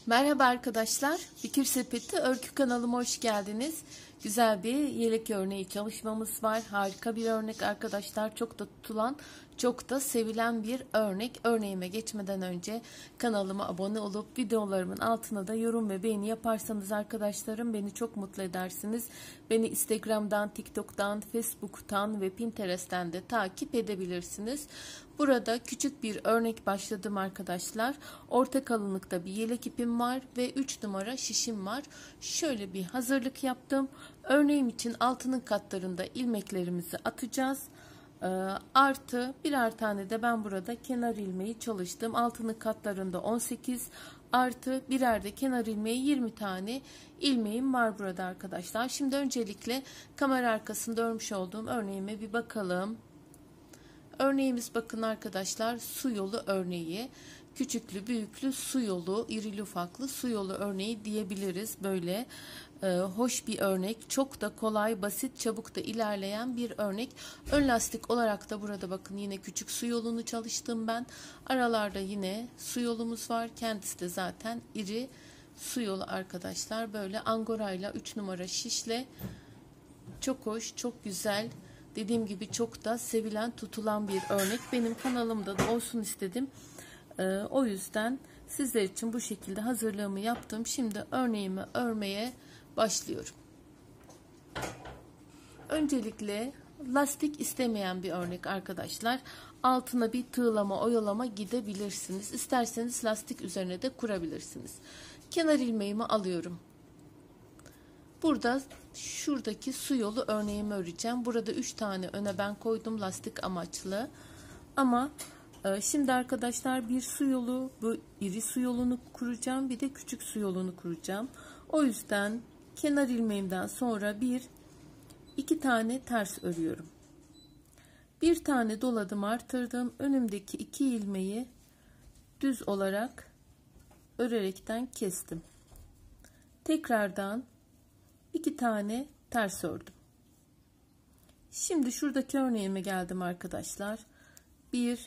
Merhaba arkadaşlar, Fikir Sepeti Örgü kanalıma hoş geldiniz. Güzel bir yelek örneği çalışmamız var. Harika bir örnek arkadaşlar. Çok da tutulan, çok da sevilen bir örnek. Örneğime geçmeden önce kanalıma abone olup videolarımın altına da yorum ve beğeni yaparsanız arkadaşlarım beni çok mutlu edersiniz. Beni Instagram'dan, TikTok'tan, Facebook'tan ve Pinterest'ten de takip edebilirsiniz. Burada küçük bir örnek başladım arkadaşlar. Orta kalınlıkta bir yelek ipim var ve 3 numara şişim var. Şöyle bir hazırlık yaptım. Örneğim için altının katlarında ilmeklerimizi atacağız. Artı birer tane de ben burada kenar ilmeği çalıştım. Altının katlarında 18 artı birer de kenar ilmeği 20 tane ilmeğim var burada arkadaşlar. Şimdi öncelikle kamera arkasında örmüş olduğum örneğime bir bakalım. Örneğimiz bakın arkadaşlar, su yolu örneği. Küçüklü büyüklü su yolu, irili ufaklı su yolu örneği diyebiliriz. Böyle hoş bir örnek, çok da kolay, basit, çabuk da ilerleyen bir örnek. Ön lastik olarak da burada bakın yine küçük su yolunu çalıştım ben. Aralarda yine su yolumuz var. Kendisi de zaten iri su yolu arkadaşlar. Böyle angorayla 3 numara şişle çok hoş, çok güzel. Dediğim gibi çok da sevilen, tutulan bir örnek. Benim kanalımda da olsun istedim. O yüzden sizler için bu şekilde hazırlığımı yaptım. Şimdi örneğimi örmeye başlıyorum. Öncelikle lastik istemeyen bir örnek arkadaşlar. Altına bir tığlama, oyalama gidebilirsiniz. İsterseniz lastik üzerine de kurabilirsiniz. Kenar ilmeğimi alıyorum. Burada şuradaki su yolu örneğimi öreceğim. Burada 3 tane öne ben koydum lastik amaçlı. Ama şimdi arkadaşlar bir su yolu, bu iri su yolunu kuracağım. Bir de küçük su yolunu kuracağım. O yüzden kenar ilmeğimden sonra iki tane ters örüyorum. Bir tane doladım, artırdım. Önümdeki 2 ilmeği düz olarak örerekten kestim. Tekrardan 2 tane ters ördüm. Şimdi şuradaki örneğime geldim arkadaşlar. 1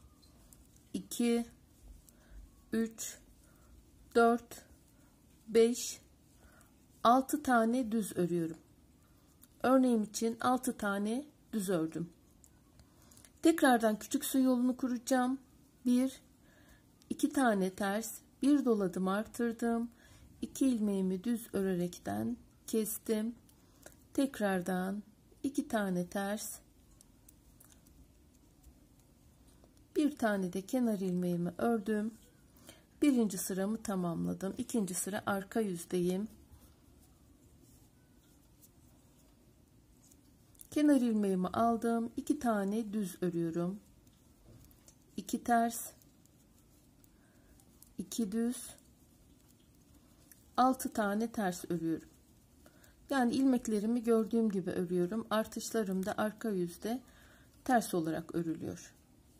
2 3 4 5 6 tane düz örüyorum. Örneğim için 6 tane düz ördüm. Tekrardan küçük su yolunu kuracağım. 2 tane ters, bir doladım, artırdım. 2 ilmeğimi düz örerekten kestim. Tekrardan 2 tane ters, bir tane de kenar ilmeğimi ördüm. Birinci sıramı tamamladım. İkinci sıra arka yüzdeyim. Kenar ilmeğimi aldım. 2 tane düz örüyorum. 2 ters, 2 düz, 6 tane ters örüyorum. Yani ilmeklerimi gördüğüm gibi örüyorum. Artışlarım da arka yüzde ters olarak örülüyor.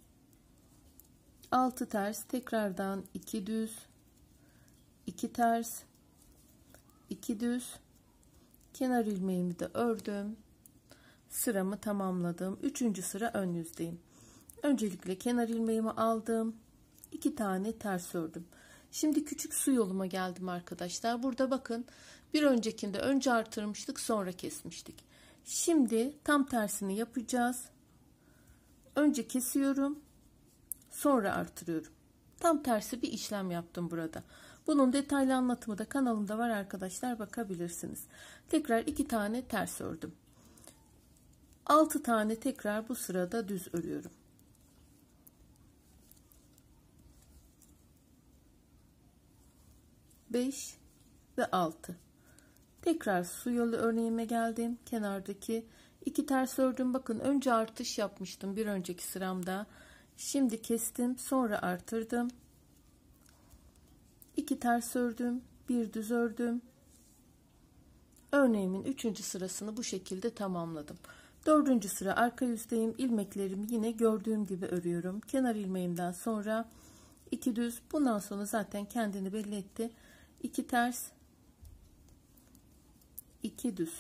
6 ters, tekrardan 2 düz, 2 ters, 2 düz, kenar ilmeğimi de ördüm. Sıramı tamamladım. 3. sıra ön yüzdeyim. Öncelikle kenar ilmeğimi aldım. 2 tane ters ördüm. Şimdi küçük su yoluma geldim arkadaşlar. Burada bakın, bir öncekinde önce artırmıştık, sonra kesmiştik. Şimdi tam tersini yapacağız. Önce kesiyorum, sonra artırıyorum. Tam tersi bir işlem yaptım burada. Bunun detaylı anlatımı da kanalımda var arkadaşlar, bakabilirsiniz. Tekrar 2 tane ters ördüm. 6 tane tekrar bu sırada düz örüyorum. 5 ve 6. Tekrar su yolu örneğime geldim. Kenardaki 2 ters ördüm. Bakın önce artış yapmıştım bir önceki sıramda. Şimdi kestim, sonra artırdım. 2 ters ördüm, bir düz ördüm. Örneğimin 3. sırasını bu şekilde tamamladım. 4. sıra arka yüzdeyim. İlmeklerimi yine gördüğüm gibi örüyorum. Kenar ilmeğimden sonra 2 düz. Bundan sonra zaten kendini belli etti. 2 ters, 2 düz.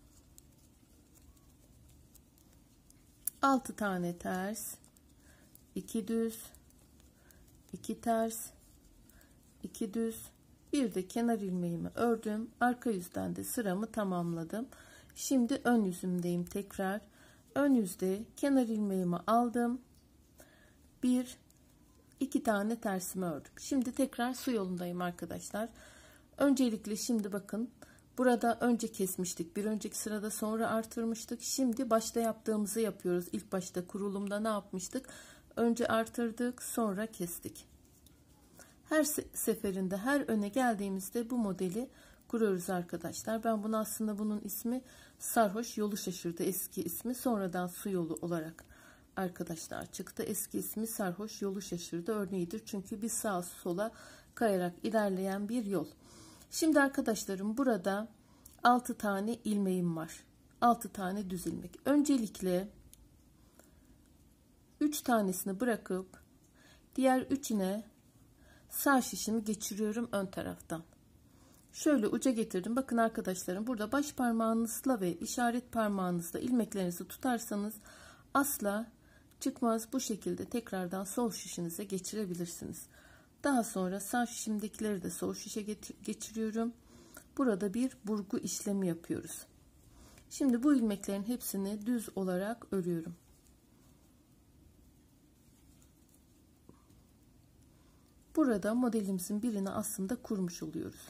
6 tane ters, 2 düz, 2 ters, 2 düz, bir de kenar ilmeğimi ördüm. Arka yüzden de sıramı tamamladım. Şimdi ön yüzümdeyim tekrar. Ön yüzde kenar ilmeğimi aldım. 1 2 tane tersimi ördüm. Şimdi tekrar su yolundayım arkadaşlar. Öncelikle şimdi bakın, burada önce kesmiştik. Bir önceki sırada sonra artırmıştık. Şimdi başta yaptığımızı yapıyoruz. İlk başta kurulumda ne yapmıştık? Önce artırdık, sonra kestik. Her seferinde her öne geldiğimizde bu modeli kuruyoruz arkadaşlar. Ben bunu aslında, bunun ismi sarhoş yolu şaşırdı, eski ismi. Sonradan su yolu olarak arkadaşlar çıktı. Eski ismi sarhoş yolu şaşırdı örneğidir. Çünkü bir sağa sola kayarak ilerleyen bir yol. Şimdi arkadaşlarım, burada 6 tane ilmeğim var. 6 tane düz ilmek. Öncelikle 3 tanesini bırakıp diğer 3'üne sağ şişimi geçiriyorum ön taraftan. Şöyle uca getirdim. Bakın arkadaşlarım, burada baş parmağınızla ve işaret parmağınızla ilmeklerinizi tutarsanız asla çıkmaz. Bu şekilde tekrardan sol şişinize geçirebilirsiniz. Daha sonra sağ şişimdekileri de sol şişe geçiriyorum. Burada bir burgu işlemi yapıyoruz. Şimdi bu ilmeklerin hepsini düz olarak örüyorum. Burada modelimizin birini aslında kurmuş oluyoruz.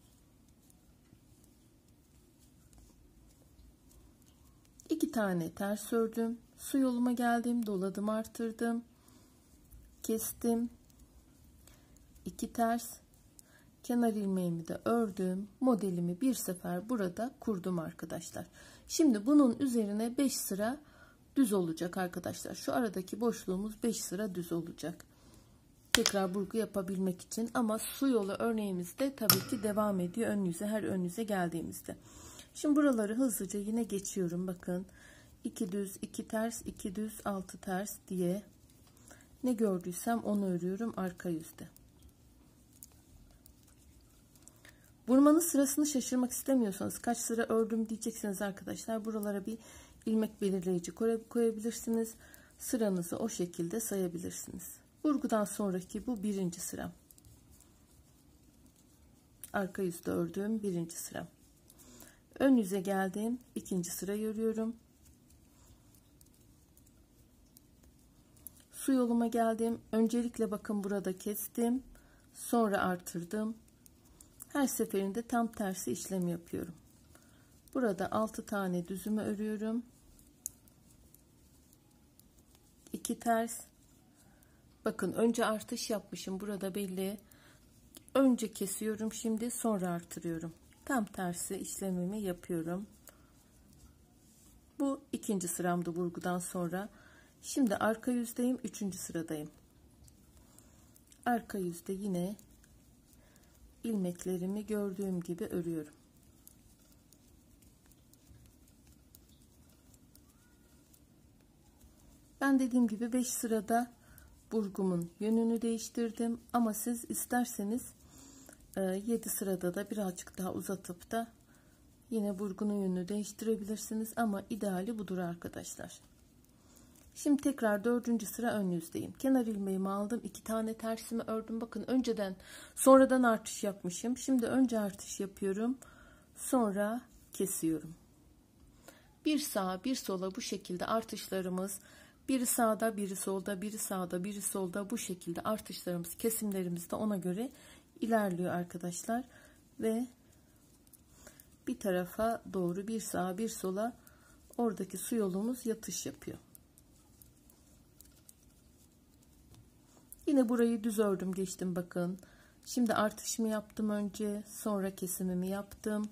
İki tane ters ördüm. Su yoluma geldim. Doladım, artırdım. Kestim. 2 ters. Kenar ilmeğimi de ördüm. Modelimi bir sefer burada kurdum arkadaşlar. Şimdi bunun üzerine 5 sıra düz olacak arkadaşlar. Şu aradaki boşluğumuz 5 sıra düz olacak. Tekrar burgu yapabilmek için, ama su yolu örneğimizde tabii ki devam ediyor ön yüze, her ön yüze geldiğimizde. Şimdi buraları hızlıca yine geçiyorum. Bakın, 2 düz, 2 ters, 2 düz, 6 ters diye ne gördüysem onu örüyorum arka yüzde. Vurmanın sırasını şaşırmak istemiyorsanız, kaç sıra ördüm diyeceksiniz arkadaşlar, buralara bir ilmek belirleyici koyabilirsiniz. Sıranızı o şekilde sayabilirsiniz. Vurgudan sonraki bu birinci sıram. Arka yüzde ördüğüm birinci sıram. Ön yüze geldim. İkinci sıra örüyorum. Su yoluma geldim. Öncelikle bakın, burada kestim. Sonra artırdım. Her seferinde tam tersi işlem yapıyorum. Burada 6 tane düzümü örüyorum. 2 ters. Bakın, önce artış yapmışım. Burada belli. Önce kesiyorum. Şimdi sonra artırıyorum. Tam tersi işlemimi yapıyorum. Bu ikinci sıramdı vurgudan sonra. Şimdi arka yüzdeyim. Üçüncü sıradayım. Arka yüzde yine ilmeklerimi gördüğüm gibi örüyorum. Ben dediğim gibi 5 sırada burgumun yönünü değiştirdim, ama siz isterseniz 7 sırada da birazcık daha uzatıp da yine burgunun yönünü değiştirebilirsiniz, ama ideali budur arkadaşlar. Şimdi tekrar 4. sıra ön yüzdeyim. Kenar ilmeğimi aldım, 2 tane tersimi ördüm. Bakın, önceden sonradan artış yapmışım. Şimdi önce artış yapıyorum, sonra kesiyorum. Bir sağa bir sola bu şekilde artışlarımız, biri sağda biri solda, biri sağda biri solda, bu şekilde artışlarımız, kesimlerimiz de ona göre ilerliyor arkadaşlar. Ve bir tarafa doğru bir sağa bir sola oradaki su yolumuz yatış yapıyor. Yine burayı düz ördüm, geçtim bakın. Şimdi artışımı yaptım önce, sonra kesimimi yaptım.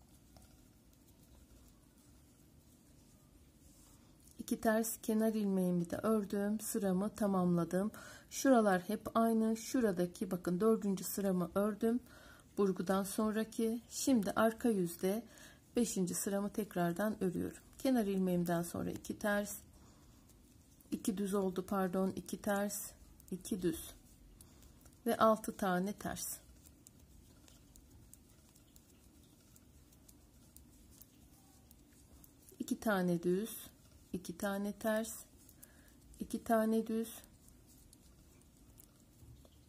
2 ters, kenar ilmeğimi de ördüm, sıramı tamamladım. Şuralar hep aynı. Şuradaki bakın 4. sıramı ördüm burgudan sonraki. Şimdi arka yüzde 5. sıramı tekrardan örüyorum. Kenar ilmeğimden sonra 2 ters, 2 düz oldu, pardon, 2 ters, 2 düz ve 6 tane ters. İki tane düz, 2 tane ters, 2 tane düz,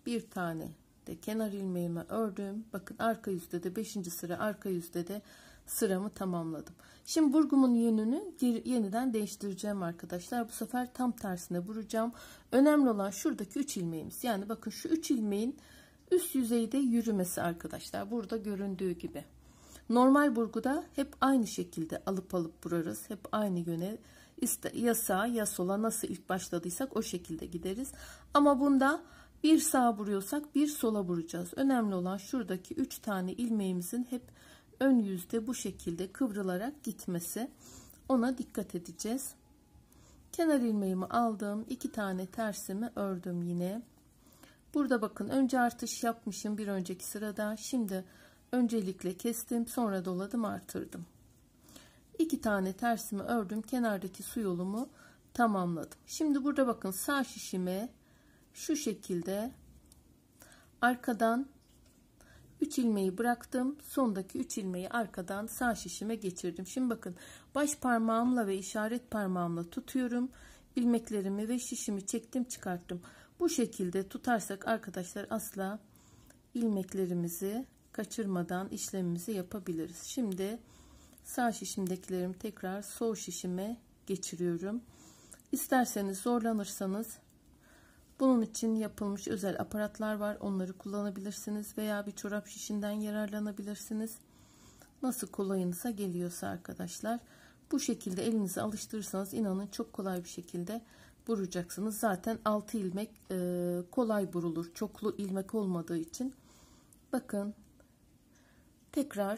bir tane de kenar ilmeğimi ördüm. Bakın arka yüzde de 5. sıra, arka yüzde de sıramı tamamladım. Şimdi burgumun yönünü yeniden değiştireceğim arkadaşlar. Bu sefer tam tersine vuracağım. Önemli olan şuradaki 3 ilmeğimiz. Yani bakın şu 3 ilmeğin üst yüzeyde yürümesi arkadaşlar. Burada göründüğü gibi. Normal burguda hep aynı şekilde alıp vurarız. Hep aynı yöne, ya sağa ya sola, nasıl ilk başladıysak o şekilde gideriz. Ama bunda bir sağa vuruyorsak bir sola vuracağız. Önemli olan şuradaki 3 tane ilmeğimizin hep ön yüzde bu şekilde kıvrılarak gitmesi. Ona dikkat edeceğiz. Kenar ilmeğimi aldım. 2 tane tersimi ördüm yine. Burada bakın önce artış yapmışım bir önceki sırada. Şimdi öncelikle kestim, sonra doladım, artırdım. 2 tane tersimi ördüm. Kenardaki su yolumu tamamladım. Şimdi burada bakın sağ şişime şu şekilde arkadan 3 ilmeği bıraktım. Sondaki 3 ilmeği arkadan sağ şişime geçirdim. Şimdi bakın baş parmağımla ve işaret parmağımla tutuyorum. İlmeklerimi ve şişimi çektim, çıkarttım. Bu şekilde tutarsak arkadaşlar asla ilmeklerimizi kaçırmadan işlemimizi yapabiliriz. Şimdi sağ şişimdekilerimi tekrar sol şişime geçiriyorum. İsterseniz zorlanırsanız bunun için yapılmış özel aparatlar var. Onları kullanabilirsiniz veya bir çorap şişinden yararlanabilirsiniz. Nasıl kolayınıza geliyorsa arkadaşlar. Bu şekilde elinizi alıştırırsanız inanın çok kolay bir şekilde vuracaksınız. Zaten 6 ilmek kolay vurulur. Çoklu ilmek olmadığı için. Bakın tekrar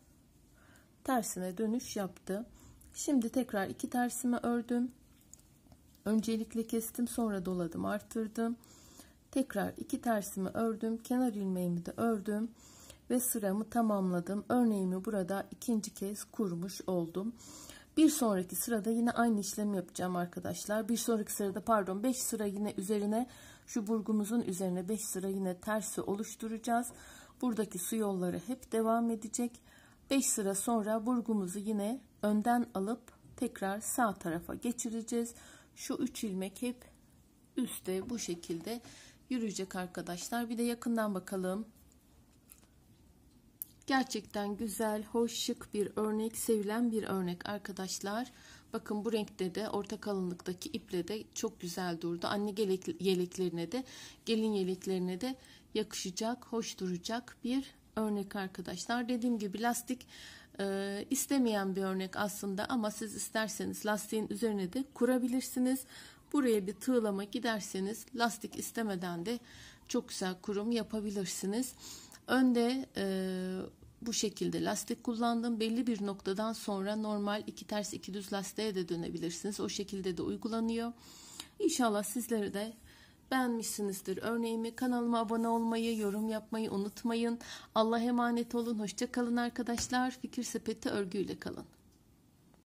tersine dönüş yaptı. Şimdi tekrar 2 tersimi ördüm. Öncelikle kestim, sonra doladım, artırdım. Tekrar 2 tersimi ördüm. Kenar ilmeğimi de ördüm ve sıramı tamamladım. Örneğimi burada ikinci kez kurmuş oldum. Bir sonraki sırada yine aynı işlemi yapacağım arkadaşlar. Bir sonraki sırada pardon 5 sıra yine üzerine, şu burgumuzun üzerine 5 sıra yine tersi oluşturacağız. Buradaki su yolları hep devam edecek. 5 sıra sonra burgumuzu yine önden alıp tekrar sağ tarafa geçireceğiz. Şu 3 ilmek hep üstte bu şekilde yürüyecek arkadaşlar. Bir de yakından bakalım. Gerçekten güzel, hoş, şık bir örnek, sevilen bir örnek arkadaşlar. Bakın bu renkte de orta kalınlıktaki iple de çok güzel durdu. Anne yeleklerine de, gelin yeleklerine de yakışacak, hoş duracak bir örnek arkadaşlar. Dediğim gibi lastik istemeyen bir örnek aslında, ama siz isterseniz lastiğin üzerine de kurabilirsiniz. Buraya bir tığlama giderseniz lastik istemeden de çok güzel kurum yapabilirsiniz. Önde bu şekilde lastik kullandım. Belli bir noktadan sonra normal 2 ters 2 düz lastiğe de dönebilirsiniz. O şekilde de uygulanıyor. İnşallah sizleri de beğenmişsinizdir örneğimi. Kanalıma abone olmayı, yorum yapmayı unutmayın. Allah'a emanet olun. Hoşça kalın arkadaşlar. Fikir Sepeti örgüyle kalın.